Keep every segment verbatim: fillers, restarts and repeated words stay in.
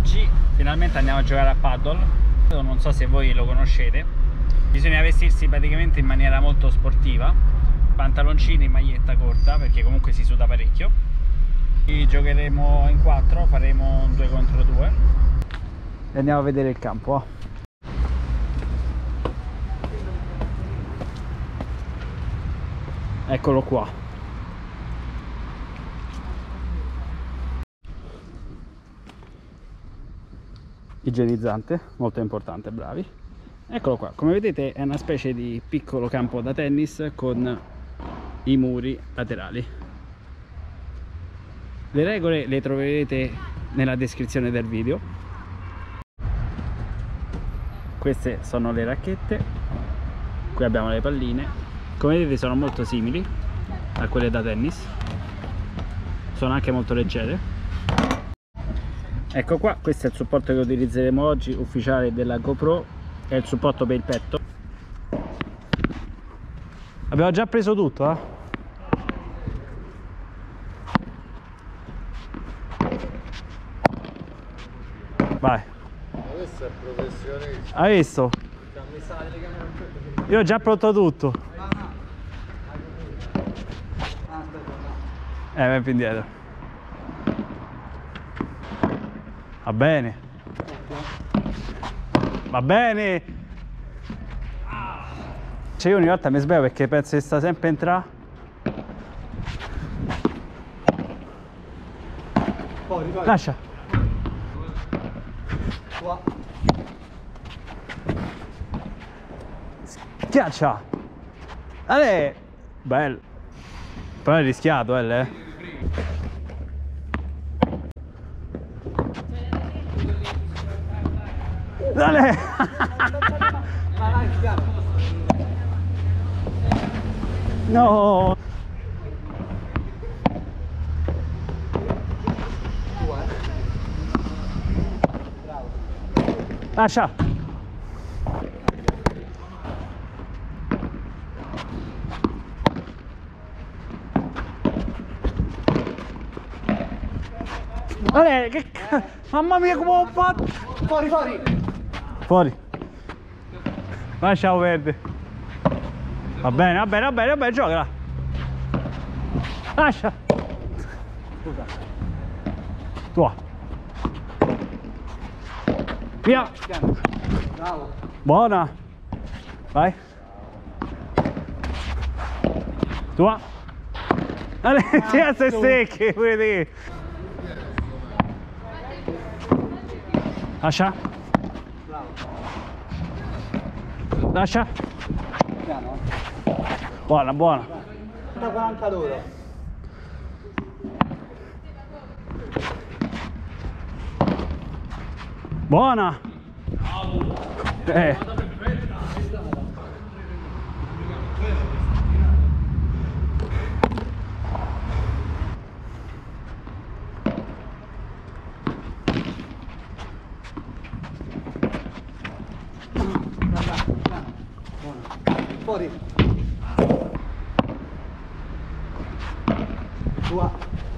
Oggi finalmente andiamo a giocare a paddle. Non so se voi lo conoscete. Bisogna vestirsi praticamente in maniera molto sportiva, pantaloncini, maglietta corta, perché comunque si suda parecchio. E giocheremo in quattro, faremo un due contro due e andiamo a vedere il campo. Eccolo qua. Igienizzante, molto importante, bravi. Eccolo qua, come vedete è una specie di piccolo campo da tennis con i muri laterali. Le regole le troverete nella descrizione del video. Queste sono le racchette, qui abbiamo le palline. Come vedete sono molto simili a quelle da tennis, sono anche molto leggere. Ecco qua, questo è il supporto che utilizzeremo oggi, ufficiale della GoPro, è il supporto per il petto. Abbiamo già preso tutto, eh? Vai. Questo è professionista. Hai visto? Io ho già pronto tutto. Eh, vai più indietro. Va bene. Va bene. Cioè io ogni volta mi sbaglio perché penso che sta sempre a entrare. Lascia. Schiaccia. Ale. Bello. Però è rischiato, eh. Dale! No! Lascia! Dale, che c... Mamma mia come ho fatto! Fuori, fuori! Fuori. Lasciamo verde. Va bene, va bene, va bene, va bene, gioca. Lascia. Scusa. Tua. Via. Bravo. Buona. Vai. Tua. Dale, sia se secche, pure te. Lascia. Lascia. Buona, buona. quaranta loro. Buona. Eh. Fuori. Tua.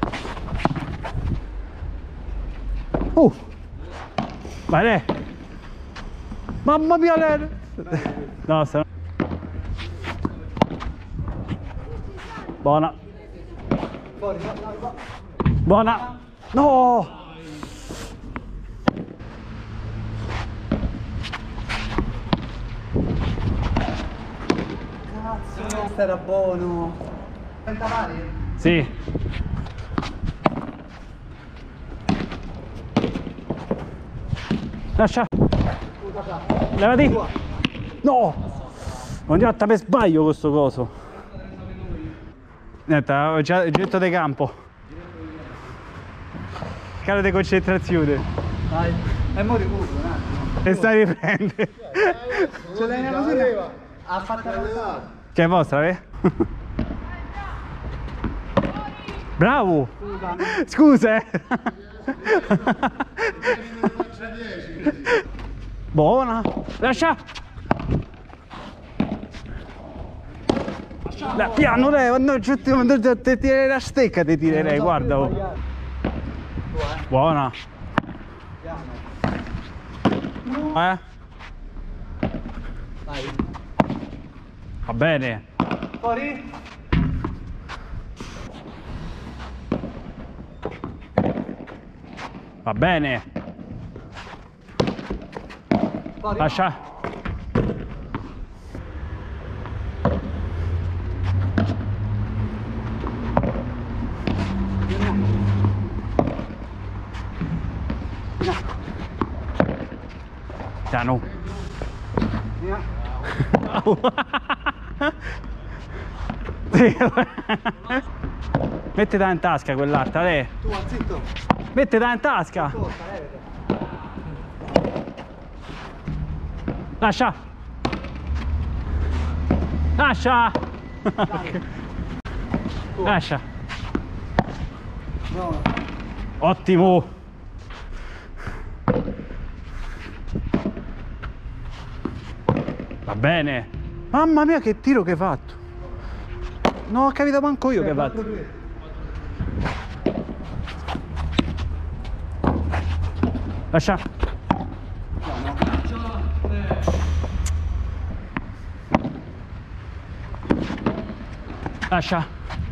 Uh. Vai lei. Mamma mia lei. No, sta... Buona. Fuori. No, no, no. Buona. No. Questo era buono. trenta mani? Sì. Lascia. Levati. No. Ogni volta per sbaglio questo coso. Niente, ho già il getto di campo. Calo di concentrazione. Dai. E mo recupero un attimo. E stai riprende. Ce l'hai nella cosina? Ha fatto la... Che è vostra, eh? Bravo! Scusa, eh! Buona! Lascia! Da, piano, lei, quando ti tirerei la stecca, ti tirerei, guarda! Oh. Buona! Eh? Vai. Va bene. Fuori. Va bene. Fuori. Lascia. Piano. Via. Sì. Mettila in tasca quell'altra, lei. Tu, zitto. Mettila in tasca. Corta, levate. Lascia. Lascia. Lascia. No. Ottimo. Va bene. Mamma mia che tiro che hai fatto. Non ho capito manco io che hai fatto. Lascia. Lascia.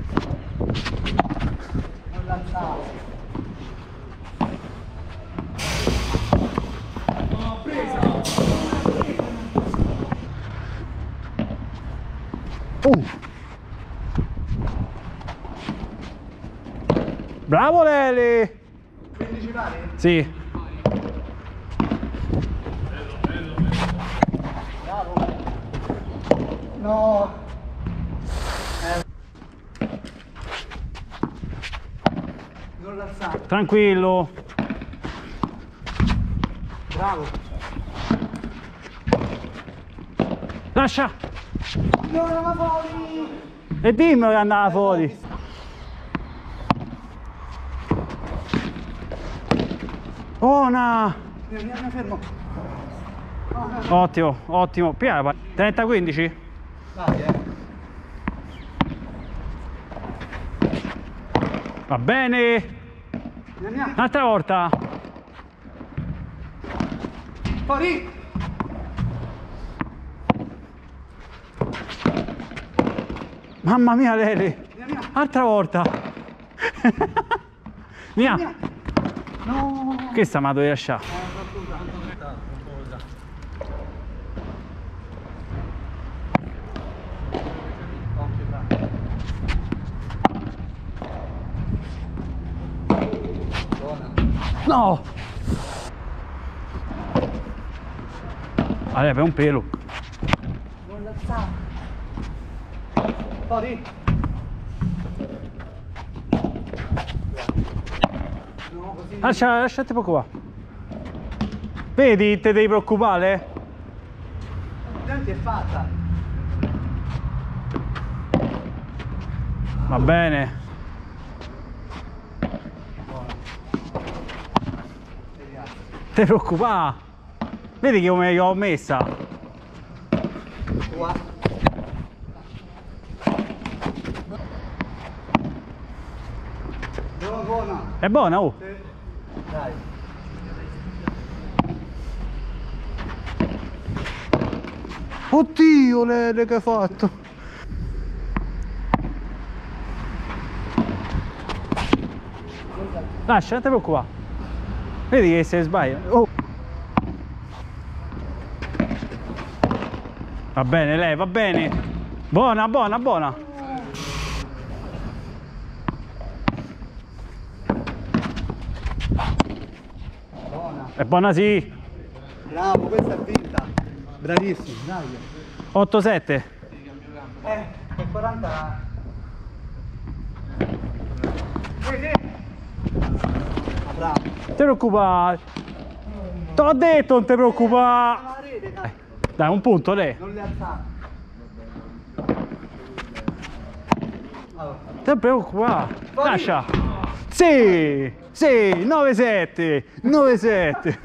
Non lanciare. Uh. Bravo Leli. quindici pari? Sì. Bravo. No. Eh. Non lanciare. Tranquillo. Bravo. Lascia. No, non va fuori. E dimmi che andava fuori. Buona. Mia, mia, mia, fermo. Ottimo, ottimo. Piano, trenta quindici. Dai, eh. Va bene. Mia, mia. Un'altra volta. Fuori. Mamma mia Leli. Mia, mia. Altra volta. Mia. Mia. No. Questa me la devi lasciare. No. Allora, per un pelo. Non lanciare. Fuori. No, così. Lascia, lasciati poco qua. Vedi, te devi preoccupare? Tanti è fatta. Va bene. Te preoccupare. Vedi che come l'ho messa. Qua. Buona, buona. È buona, oh. Sì. Dai. Oddio, Lele, che hai fatto? Lascia, non ti preoccupare. Vedi che se sbaglia. Oh. Va bene, lei, va bene. Buona, buona, buona. Buona. È buona sì. Bravo, questa è vinta. Bravissimo, dai. otto sette. Eh, è quaranta. Vedi? Ah, bravo. Non ti preoccupare. Te l'ho detto, non ti preoccupare. La rete, dai. Dai, un punto, lei. Non le alzare. Allora. Non ti preoccupare. Fuori. Lascia. Sì, sì, nove sette. nove sette.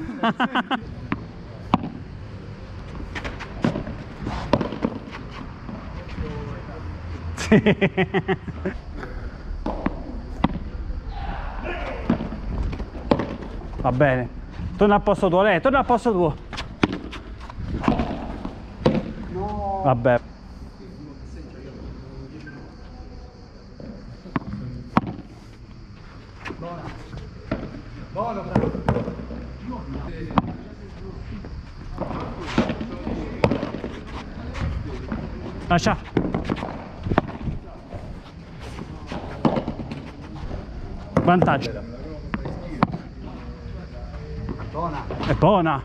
Sì. Va bene. Torna al posto tuo, lei, torna al posto tuo. No. Vabbè. Buona. Buono, bravo. Lascia. Vantaggio. Buona. È buona.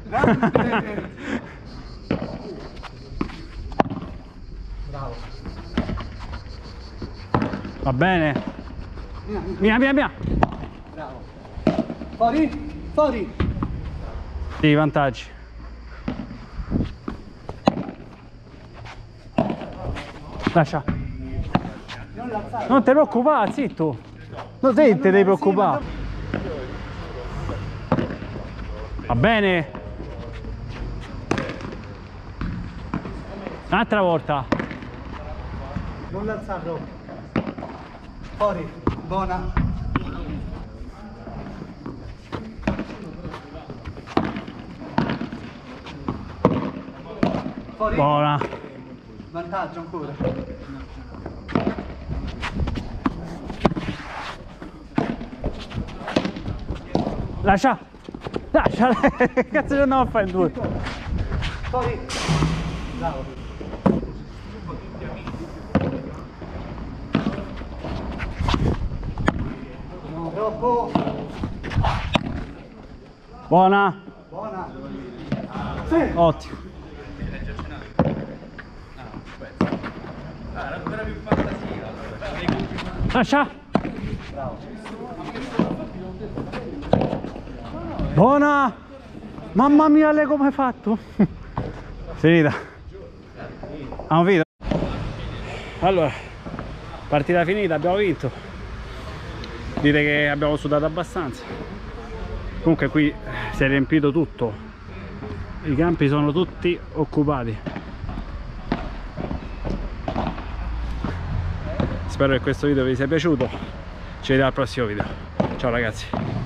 Bravo. Va bene. Via, via, via. Bravo. Fuori, fuori. Sì, vantaggi. Lascia. Non l'alzare. Non ti preoccupare, zitto. Non te ti devi preoccupare. Va bene. Un'altra volta. Non l'alzarlo. Fuori. Buona. Fuori. Buona. Vantaggio ancora. Lascia. Lascia. Che cazzo ci andiamo a fare in due? Fuori. Bravo. No, troppo. Buona. Buona. Sì. Ottimo. Lascia. Bravo. Buona. Mamma mia, lei come hai fatto? Finita. Abbiamo finito. Allora, partita finita, abbiamo vinto. Dite che abbiamo sudato abbastanza. Comunque qui si è riempito tutto. I campi sono tutti occupati. Spero che questo video vi sia piaciuto. Ci vediamo al prossimo video. Ciao ragazzi.